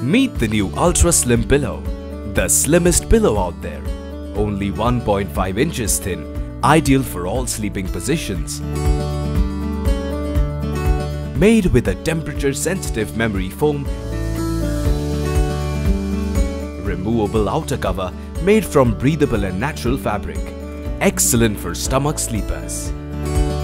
Meet the new Ultra Slim Pillow, the slimmest pillow out there. Only 1.5 inches thin, ideal for all sleeping positions. Made with a temperature-sensitive memory foam, removable outer cover made from breathable and natural fabric. Excellent for stomach sleepers.